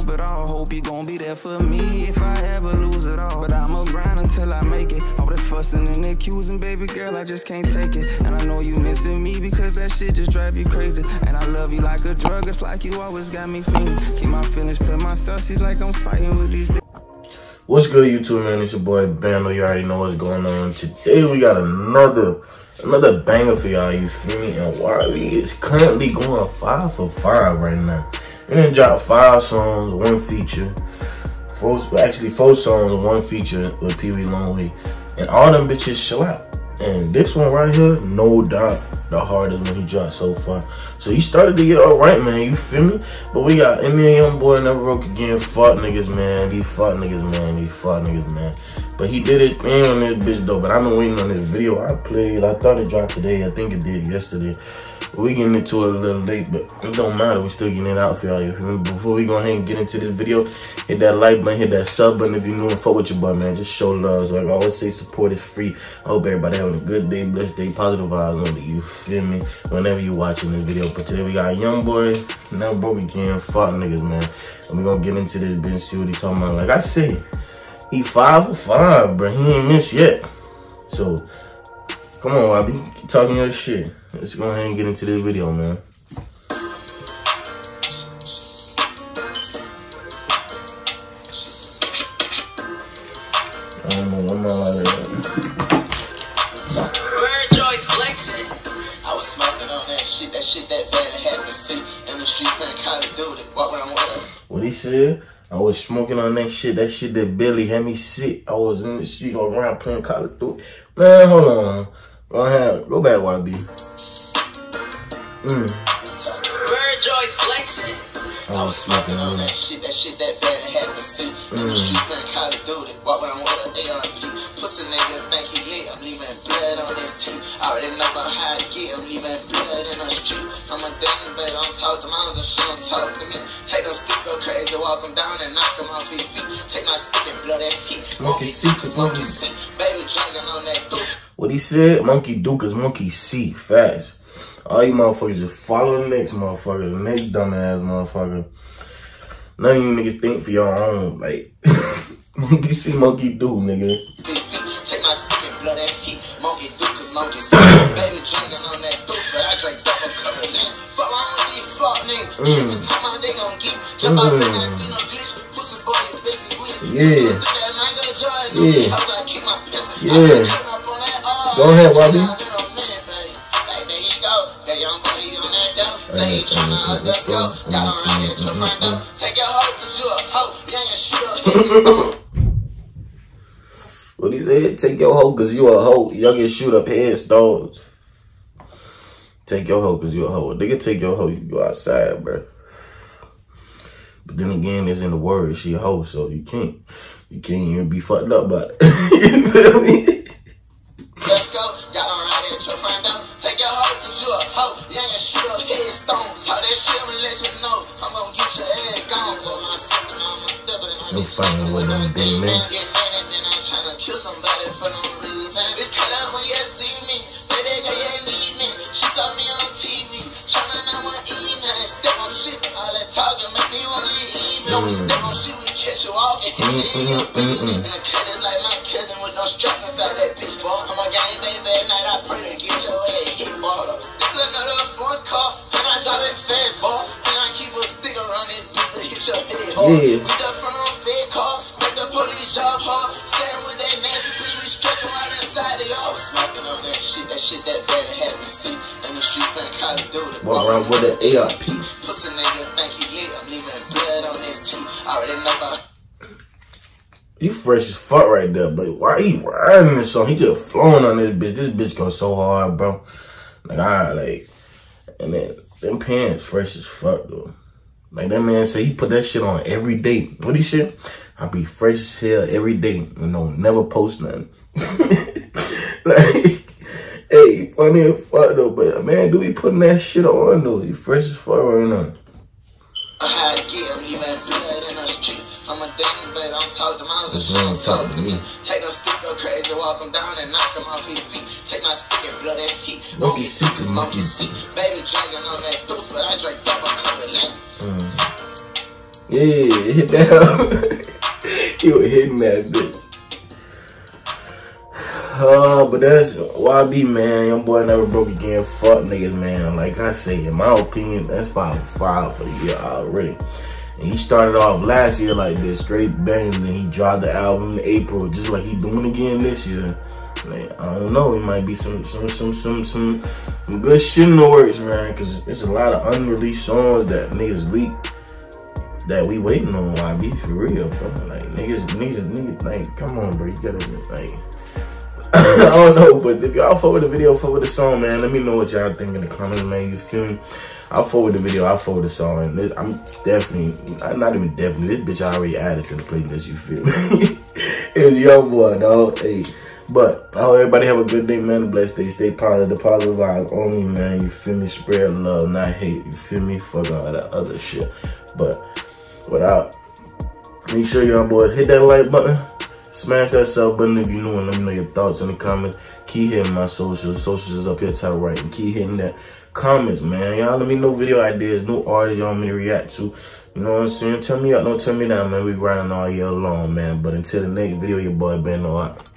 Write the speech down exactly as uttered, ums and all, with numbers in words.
keep it all. Hope you gon' be there for me if I ever lose it all. But I'ma grind until I make it. All this fussing and accusing, baby girl, I just can't take it. And I know you missing me because that shit just drive you crazy. And I love you like a drug, it's like you always got me feeling. Keep my feelings to myself, she's like I'm fighting with these. What's good, YouTube, man? It's your boy Bando. You already know what's going on. Today we got another another banger for y'all, you feel me? And Wiley is currently going five for five right now. We done dropped five songs, one feature. Four, actually four songs, one feature with Pee Wee Longway. And all them bitches show out. And this one right here, no doubt, the hardest one he dropped so far. So he started to get alright, man, you feel me? But we got Eminem Young Boy Never Broke Again. Fuck niggas, man. These fuck niggas, man. These fuck niggas, man. But he did his thing on this bitch, though. But I've been waiting on this video I played. I thought it dropped today. I think it did yesterday. We getting into it a little late, but it don't matter. We still getting it out for y'all, you feel me? Before we go ahead and get into this video, hit that like button, hit that sub button if you're new and fuck with your boy, man. Just show love. So like I always say, support is free. I hope everybody having a good day, blessed day, positive vibes only, you feel me? Whenever you watching this video. But today we got Young Boy Never Broke Again. Fuck niggas, man. And we gonna get into this bitch and see what he talking about. Like I say, he five for five, bro. He ain't missed yet. So come on, Robbie. Keep talking your shit. Let's go ahead and get into this video, man. I don't know what my lighter is. Word Joyce flexing. I was smoking on that shit, that shit that bad had me see. In the street playing Call of Duty. Walk around with her. What he said? I was smoking on that shit, that shit that barely had me sick. I was in the street around playing Call of Duty. Man, hold on. Go ahead, go back, Y B. Mm. Word Joyce flexing. I was smoking on that shit, that shit that bad had me see. In the street playing Call of Duty. Walk around with a A R P. Pussy nigga think he lit. I'm leaving blood on his teeth. I already know about how to get. I'm leaving blood in the street. I'm a damn but don't talk to moms and she don't talk to me. Take those sticks, go crazy, walk him down and knock him off his feet. Take my stick and blood that heat. Monkey see, cause monkey see. Baby drinking on that dope. What he said? Monkey do cause monkey see. Fast. All you motherfuckers just follow the next motherfucker, the next dumbass motherfucker. None of you niggas think for your own. Like, monkey see, monkey do, nigga. Take my stick and blood that heat. Monkey do cause monkey see. Baby drinking on that dope, but I drink double cup of that. Fuck on with these fuck niggas. Shit, the time out they gon' get. Jump out and I do no glitch. Pussy boy, you baby with. Yeah. Yeah. Yeah. Go ahead, Bobby. Say he tryna let's go. Got around here to find out. Take your hoe cause you a hoe. You ain't shoot up. What he said? Take your hoe cause you a hoe. Y'all get shoot up headstones. Take your hoe cause you a hoe. Nigga, take your hoe. You can go outside, bro. But then again, it's in the word. She a hoe, so you can't. You can't even be fucked up by it. You feel me? Let's go. Got around here to find out. Take your hoe cause you a hoe. You ain't shoot up headstones. Talk that shit and let you know. I'm gonna get your head gone. But my sister, I'm a stepper. No fighting with them big men. Get mad and then I'm tryna kill somebody for no reason. Bitch, cut out when you see me. Baby, girl, you ain't need me. She saw me on T V. Tryna not wanna eat me. Step on shit. All that talking make me wanna eat me. Don't step on shit, we catch you off. And hit you in your feet. And the cut is like my cousin with no straps inside that bitch, boy. I'm a gang baby at night. I pray to get your head hit, boy. This is another fourth car. And I drive it fast, boy. And I keep a stick around this bitch to hit your head, boy. Yeah. We the front on big car. Make the police job hard. Stand with that nasty bitch. We stretch them right inside of y'all. Smoking on that shit. That shit that bad had me see. In the street playing Call of Duty. Walk around with an A R P. Pussy nigga think he lit. I'm leaving blood on his teeth. I already know about. He fresh as fuck right there, but why he riding this song? He just flowing on this bitch. This bitch goes so hard, bro. Like, I like, and then them pants fresh as fuck, though. Like, that man said he put that shit on every day. What he said? I be fresh as hell every day. You know, never post nothing. Like, hey, funny as fuck, though, but man, do be putting that shit on, though. He fresh as fuck right now. I get him, leaving blood in the street. I'm a damn but don't talk to moms and she don't talk to me. Take those sticks, go crazy, walk him down and knock him off his feet. Take my stick and blood that heat. Monkey see, cause monkey see. Baby drinking on that deuce, but I drink double cup of lean. Yeah, hit that. He was hitting that bitch. Uh, but that's Y B, man. Young boy never broke again. Fuck niggas, man. Like I say, in my opinion, that's five for five for the year already. And he started off last year like this, straight bang, and then he dropped the album in April, just like he doing again this year. Like, I don't know, it might be some some some some some, some good shit in the works, man. Cause there's a lot of unreleased songs that niggas leak that we waiting on Y B for real, bro. Like niggas, niggas, niggas, like, come on, bro. You gotta like. I don't know, but if y'all fuck with the video, fuck with the song, man, let me know what y'all think in the comments, man. You feel me? I'll fuck with the video, I'll fuck with the song. And this, I'm definitely, I'm not even definitely, this bitch I already added to the playlist, you feel me? It's young boy, dog. Hey. But I hope everybody have a good day, man. A blessed day. Stay positive, positive vibes only, man. You feel me? Spread love, not hate. You feel me? Fuck all that other shit. But without, make sure y'all boys hit that like button. Smash that sub button if you new, and let me know your thoughts in the comments. Keep hitting my socials. Socials is up here top right. And keep hitting that comments, man. Y'all let me know video ideas, new artists y'all want me to react to. You know what I'm saying? Tell me up, don't tell me down, man. We grinding all year long, man. But until the next video, your boy Ben out.